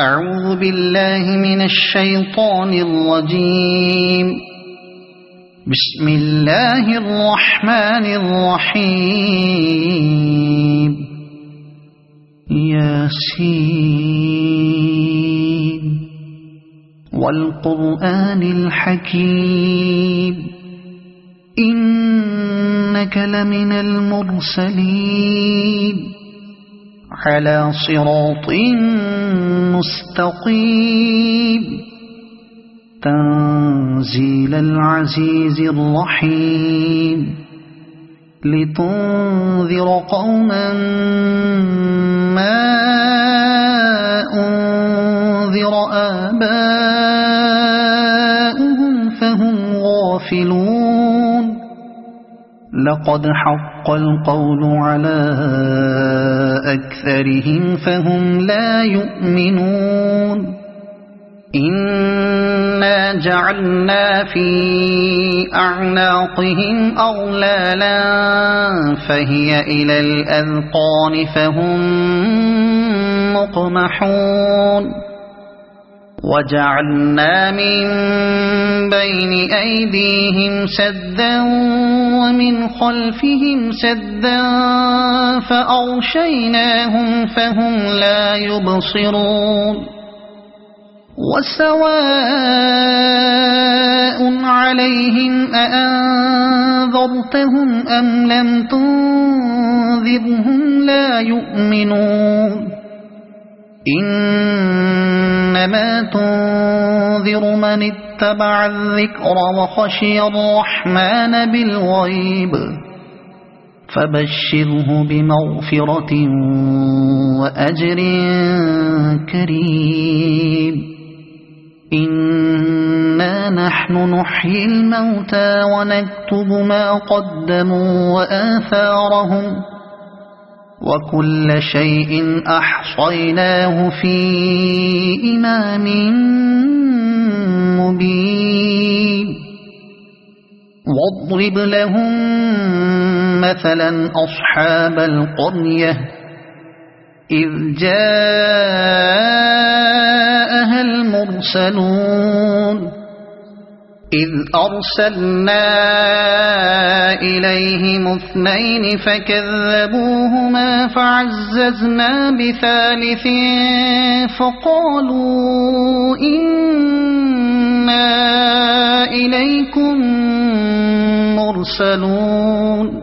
أعوذ بالله من الشيطان الرجيم. بسم الله الرحمن الرحيم. ياسين والقرآن الحكيم إنك لمن المرسلين على صراط مستقيم تنزيل العزيز الرحيم لتنذر قوما ما أنذر آباؤهم فهم غافلون. لقد حق القول على أكثرهم فهم لا يؤمنون. إنا جعلنا في أعناقهم أغلالا فهي إلى الأذقان فهم مقمحون. وجعلنا من بين أيديهم سدا ومن خلفهم سدا فأغشيناهم فهم لا يبصرون. وسواء عليهم أأنذرتهم أم لم تنذرهم لا يؤمنون. إنما تنذر من اتبع الذكر وخشي الرحمن بالغيب فبشره بمغفرة وأجر كريم. إنا نحن نحيي الموتى ونكتب ما قدموا وآثارهم وكل شيء أحصيناه في إمام مبين. واضرب لهم مثلا أصحاب القرية إذ جاءها المرسلون إذ أرسلنا إليهم اثنين فكذبوهما فعززنا بثالث فقالوا إنا إليكم مرسلون.